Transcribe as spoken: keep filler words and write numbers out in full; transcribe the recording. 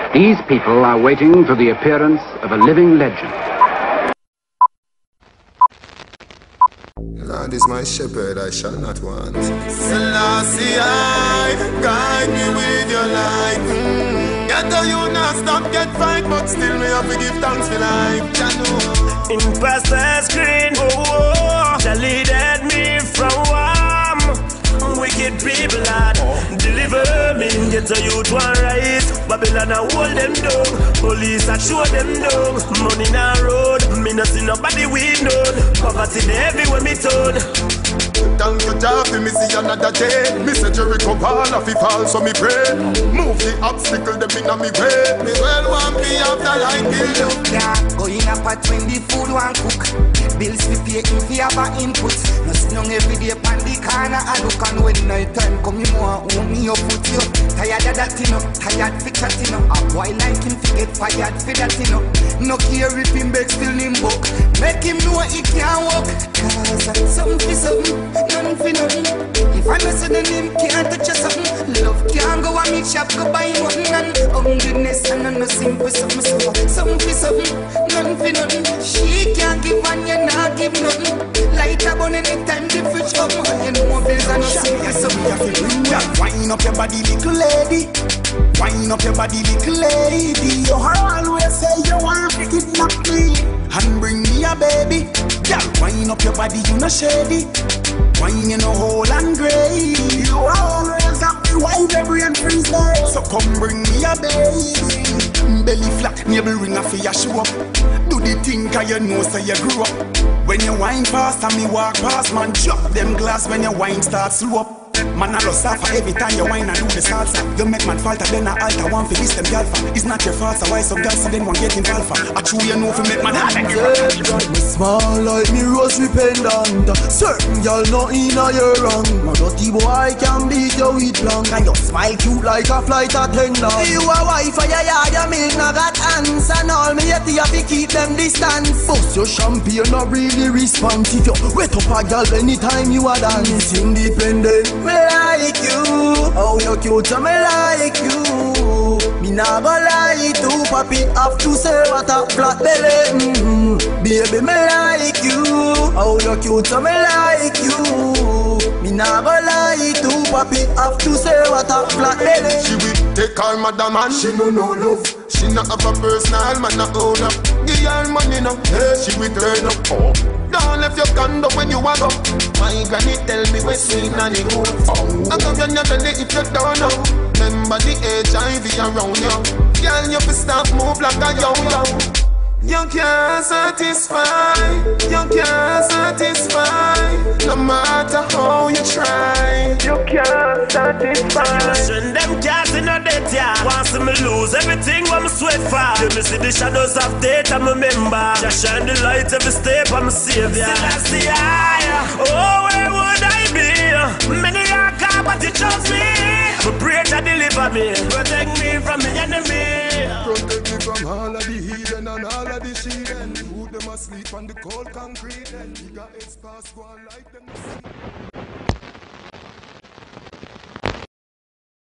These people are waiting for the appearance of a living legend. Lord is my shepherd, I shall not want. Selassie, guide me with your light. Mm. Get the you not stop, get fight, but still me have to give thanks for life. In past the screen, oh, oh, Jah leaded me from warm wicked people, lad. Deliver me, get the youth one right. Babylon a hold them down, police a show them down. Money na road, me not see nobody we know. Poverty there everywhere me turn. Thank you, Jah, for me see another day. Me say Jericho fall off, he fall, so me pray. Move the obstacle, them in me way. Me well want me after like bill. Yeah, going up at when the food one cook. Bills we pay in fear for input. No sit down every day pan the corner. I look and when night time come, you more own me up put you. Tired of that, you know, tired for chat, you know. A boy like him to get fired for that, you know. No care if him beg, still him book. Make him know he can't walk. Cause something for something, nothing for nothing. If I know so then him can't touch us something. Love can't go and meet shop, go buy nothing. And humbleness and no simple something. So something for something, nothing for nothing. She can't give and you not give nothing. Light up on any time the fridge up. You know bills and no simple something. Wind up your body, little lady. Wind up your body, little lady. You always say you want to kidnap me and bring me a baby. Girl, wind up your body, you no shady. Wine you no whole and grey. You always got me wide every and freeze there. So come bring me a baby. Belly flat, navel ring a for your show up. Do the thing cause you know so you grew up. When you wine fast and me walk past, man drop them glass when your wine starts slow up. Man I lost suffer every time you whine and do the salsa. You make man falter then I alter one for this them alpha. It's not your fault so why some girls so then one get involved. I true you know for make man hard and you me small like me rosary pendant. Certain y'all not in a your wrong. My dirty boy can beat you with blank. And you smile cute like a flight attendant. You a wife for your yard, you milk no got hands. And all me yet you have to keep them distance. Bust your champagne not really responsive. You wet up a girl anytime you a dance. Independent. Me like you, oh you cute, so me like you. Me nah go lie to papi, have to say what a flat belly. Mm-hmm. Baby, me like you, oh you cute, so me like you. Me nah go lie to papi, have to say what a flat belly. She will take her madam and she no no love. She not have a personal man not own up. Give her money now, hey, she will turn up. Oh. Don't left your condo when you walk up. My granny tell me we're sweet and it good. I come your belly if you don't know. Remember the H I V around you. Girl, you fi stop move like a yo-yo. You can't satisfy. You can't satisfy. No matter how you try. You can't satisfy. Send them cats in a debt, yeah. Once me lose everything when me sweat for. You me see the shadows of death, I'm a member. Just shine the light every step, I'm a savior. Selassie, oh, where would I be? Many are caught, but you chose me. For pray to deliver me. Protect me from the enemy. Protect me from all of the heathen and all of the sheathen. Who them asleep on the cold concrete. And he got his past one like them.